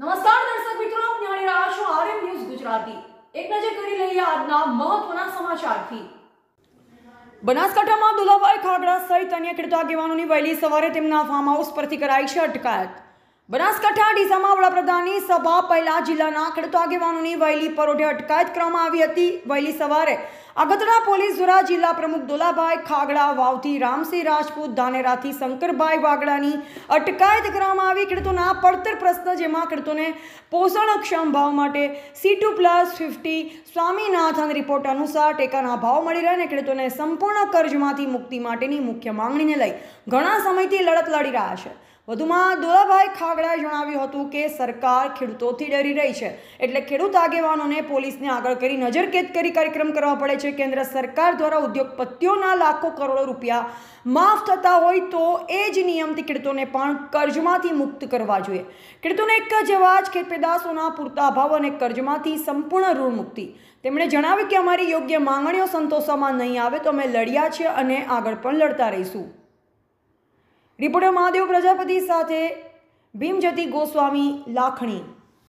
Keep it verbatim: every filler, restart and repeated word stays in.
નમસ્કાર દર્શક મિત્રો, આપ નિહાળી રહ્યા છો આરએમ ન્યૂઝ ગુજરાતી। એક નજર કરી લઈએ આજના મહત્વના સમાચારથી। બનાસકાંઠામાં દુલાભાઈ ખાગડા સહિત અન્ય ખેડૂત આગેવાનોની વહેલી સવારે તેમના ફાર્મ હાઉસ પરથી કરાઈ છે અટકાયત। બનાસકાંઠા ડીસામાં વડાપ્રધાનની સભા પહેલા જિલ્લાના ખેડૂત આગેવાનોની વહેલી પરોઢે અટકાયત કરવામાં આવી હતી। વહેલી સવારે આગતરા પોલીસ દ્વારા જિલ્લા પ્રમુખ દુલાભાઈ ખાગડા વાવથી રામસિંહ રાજપૂત ધાનેરાથી શંકરભાઈ વાગડાની અટકાયત કરવામાં આવી। ખેડૂતોના પડતર પ્રશ્ન, જેમાં ખેડૂતોને પોષણક્ષમ ભાવ માટે C two plus fifty Swaminathan report અનુસાર ટેકાના ભાવ મળી રહે અને ખેડૂતોને સંપૂર્ણ કર્જમાંથી મુક્તિ માટેની મુખ્ય માંગણીને લઈ ઘણા સમયથી લડત લડી રહ્યા છે। વધુમાં દુલાભાઈ ખાગડાએ જણાવ્યું હતું કે સરકાર ખેડૂતોથી ડરી રહી છે, એટલે ખેડૂત આગેવાનોને પોલીસને આગળ કરી નજરકેદ કરી કાર્યક્રમ કરવા પડે છે। કેન્દ્ર સરકાર દ્વારા ઉદ્યોગપતિઓના લાખો કરોડો રૂપિયા માફ થતા હોય તો એ જ નિયમથી ખેડૂતોને પણ કર્જમાંથી મુક્ત કરવા જોઈએ। ખેડૂતોને એક જ અવાજ, ખેત પેદાશોના પૂરતા ભાવ અને કર્જમાંથી સંપૂર્ણ ઋણ મુક્તિ। તેમણે જણાવ્યું કે અમારી યોગ્ય માંગણીઓ સંતોષવામાં નહીં આવે તો અમે લડ્યા છીએ અને આગળ પણ લડતા રહીશું। રિપોર્ટર મહાદેવ પ્રજાપતિ સાથે ભીમજતી ગોસ્વામી, લાખણી।